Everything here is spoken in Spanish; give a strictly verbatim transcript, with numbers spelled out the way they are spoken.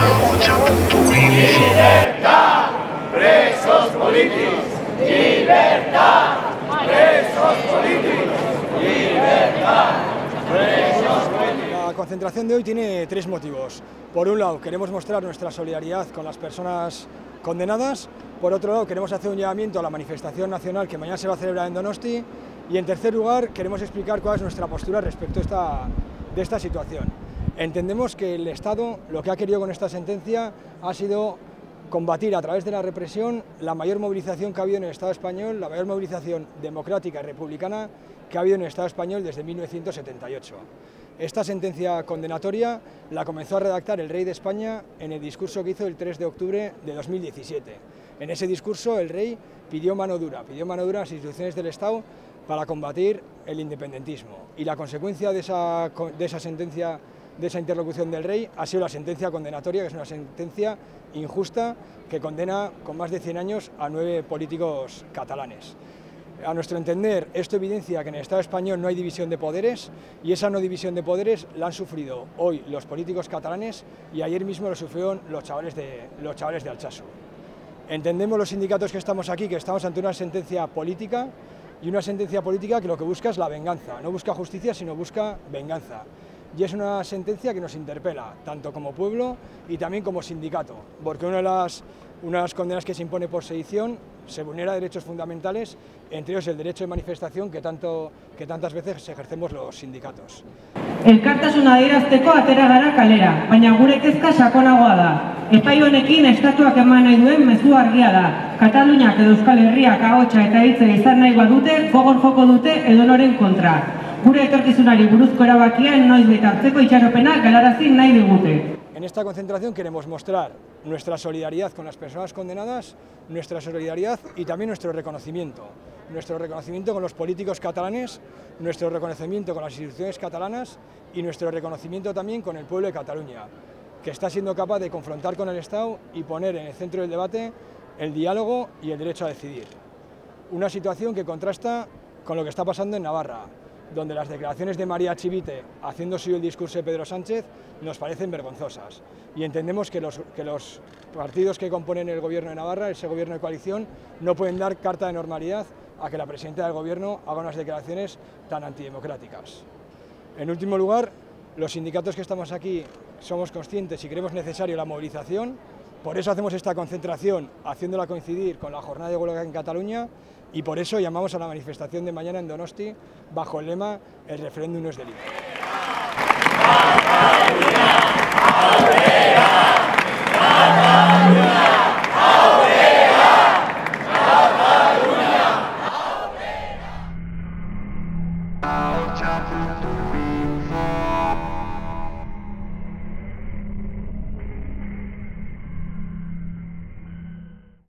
Libertad, presos políticos. Libertad, presos políticos. Libertad, presos políticos. La concentración de hoy tiene tres motivos. Por un lado, queremos mostrar nuestra solidaridad con las personas condenadas. Por otro lado, queremos hacer un llamamiento a la manifestación nacional que mañana se va a celebrar en Donosti. Y en tercer lugar, queremos explicar cuál es nuestra postura respecto a esta, de esta situación. Entendemos que el Estado lo que ha querido con esta sentencia ha sido combatir a través de la represión la mayor movilización que ha habido en el Estado español, la mayor movilización democrática y republicana que ha habido en el Estado español desde mil novecientos setenta y ocho. Esta sentencia condenatoria la comenzó a redactar el rey de España en el discurso que hizo el tres de octubre de dos mil diecisiete. En ese discurso el rey pidió mano dura, pidió mano dura a las instituciones del Estado para combatir el independentismo. Y la consecuencia de esa, de esa sentencia, de esa interlocución del rey, ha sido la sentencia condenatoria, que es una sentencia injusta que condena con más de cien años a nueve políticos catalanes. A nuestro entender, esto evidencia que en el Estado español no hay división de poderes, y esa no división de poderes la han sufrido hoy los políticos catalanes y ayer mismo lo sufrieron los chavales de, los chavales de Altsasua. Entendemos los sindicatos que estamos aquí que estamos ante una sentencia política, y una sentencia política que lo que busca es la venganza, no busca justicia sino busca venganza. Y es una sentencia que nos interpela, tanto como pueblo y también como sindicato, porque una de las, una de las condenas que se impone por sedición se vulnera derechos fundamentales, entre ellos el derecho de manifestación que, tanto, que tantas veces ejercemos los sindicatos. Elkartasuna adierazteko atera gara kalera, baina gure kezka sakonagoa da. Epai honekin estatuak eman nahi duen mezu argia da. Kataluniak edo Euskal Herriak ahotsa eta hitza izan nahi badute, gogor joko dute edonoren kontra. Gure etorkizunari buruzko erabakia noizbait hartzeko itxaropena galarazi nahi digute. En esta concentración queremos mostrar nuestra solidaridad con las personas condenadas, nuestra solidaridad y también nuestro reconocimiento. Nuestro reconocimiento con los políticos catalanes, nuestro reconocimiento con las instituciones catalanas y nuestro reconocimiento también con el pueblo de Cataluña, que está siendo capaz de confrontar con el Estado y poner en el centro del debate el diálogo y el derecho a decidir. Una situación que contrasta con lo que está pasando en Navarra, donde las declaraciones de María Chivite, haciendo suyo el discurso de Pedro Sánchez, nos parecen vergonzosas. Y entendemos que los, que los partidos que componen el gobierno de Navarra, ese gobierno de coalición, no pueden dar carta de normalidad a que la presidenta del gobierno haga unas declaraciones tan antidemocráticas. En último lugar, los sindicatos que estamos aquí somos conscientes y creemos necesario la movilización, por eso hacemos esta concentración, haciéndola coincidir con la jornada de huelga en Cataluña, y por eso llamamos a la manifestación de mañana en Donosti bajo el lema "El referéndum no es delito". Catalunya!